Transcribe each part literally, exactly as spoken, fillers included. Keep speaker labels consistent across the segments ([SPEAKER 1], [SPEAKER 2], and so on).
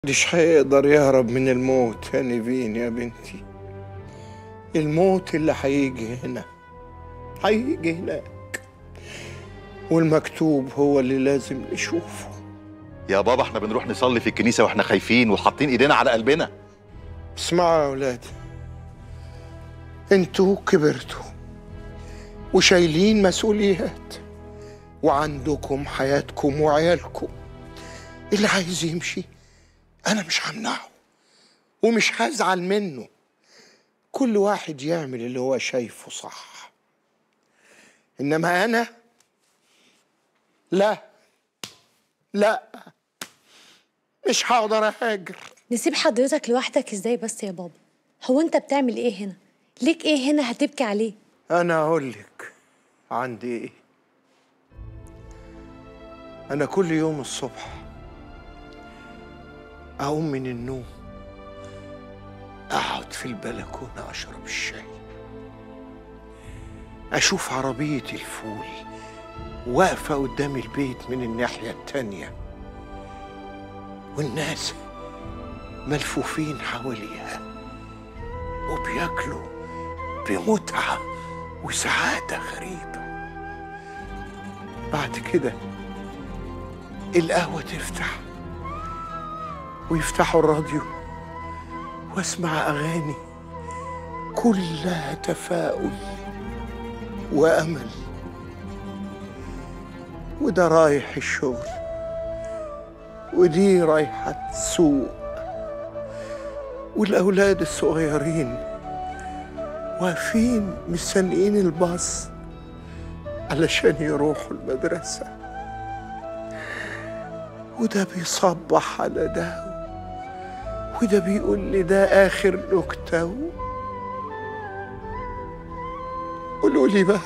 [SPEAKER 1] مش هيقدر يهرب من الموت يا نيفين يا بنتي. الموت اللي هيجي هنا هيجي هناك، والمكتوب هو اللي لازم نشوفه.
[SPEAKER 2] يا بابا احنا بنروح نصلي في الكنيسة واحنا خايفين وحاطين ايدينا على قلبنا.
[SPEAKER 1] اسمعوا يا اولاد، انتوا كبرتوا وشايلين مسؤوليات وعندكم حياتكم وعيالكم. اللي عايز يمشي انا مش همنعه ومش هزعل منه. كل واحد يعمل اللي هو شايفه صح، انما انا لا لا مش هقدر اهاجر.
[SPEAKER 3] نسيب حضرتك لوحدك ازاي بس يا بابا؟ هو انت بتعمل ايه هنا؟ ليك ايه هنا هتبكي عليه؟
[SPEAKER 1] انا اقول لك عندي ايه. انا كل يوم الصبح اقوم من النوم اقعد في البلكونه اشرب الشاي، اشوف عربيه الفول واقفه قدام البيت من الناحيه التانيه والناس ملفوفين حواليها وبياكلوا بمتعه وسعاده غريبه. بعد كده القهوه تفتح ويفتحوا الراديو واسمع اغاني كلها تفاؤل وامل. وده رايح الشغل ودي رايحه السوق، والاولاد الصغيرين واقفين مستنيين الباص علشان يروحوا المدرسه، وده بيصبح على ده وده بيقول لي ده آخر نكتة. قولوا لي بقى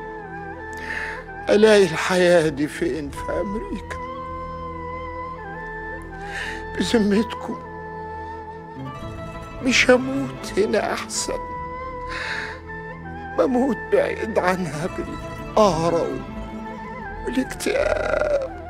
[SPEAKER 1] ألاقي الحياة دي فين في أمريكا؟ بذمتكم مش هموت هنا أحسن بموت بعيد عنها بالقهرة والاكتئاب؟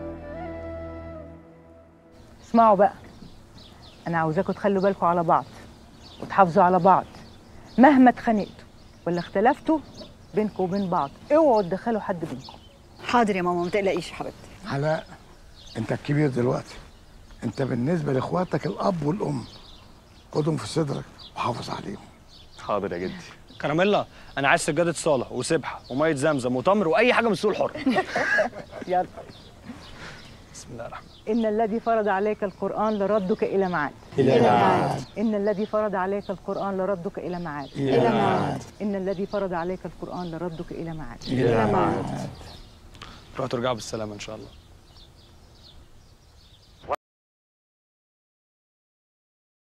[SPEAKER 4] اسمعوا بقى، أنا عاوزاكم تخلوا بالكم على بعض وتحافظوا على بعض مهما اتخانقتوا ولا اختلفتوا بينكم وبين بعض. اوعوا تدخلوا حد بينكم.
[SPEAKER 5] حاضر يا ماما، ما تقلقيش يا حبيبتي.
[SPEAKER 6] علاء، انت الكبير دلوقتي، انت بالنسبه لاخواتك الاب والام خدهم في صدرك وحافظ عليهم.
[SPEAKER 7] حاضر يا جدي. كراميلا، انا عايز سجاده صالح وسبحه وميه زمزم وتمر واي حاجه من السوق الحر.
[SPEAKER 4] يلا.
[SPEAKER 7] بسم الله الرحمن الرحيم.
[SPEAKER 4] إن الذي فرض عليك القرآن لردك إلى معاد.
[SPEAKER 7] إلى معاد.
[SPEAKER 4] إن الذي فرض عليك القرآن لردك إلى معاد.
[SPEAKER 7] إلى معاد.
[SPEAKER 4] إن الذي فرض عليك القرآن لردك إلى معاد.
[SPEAKER 7] إلى معاد. روحوا ترجعوا بالسلامة إن شاء الله.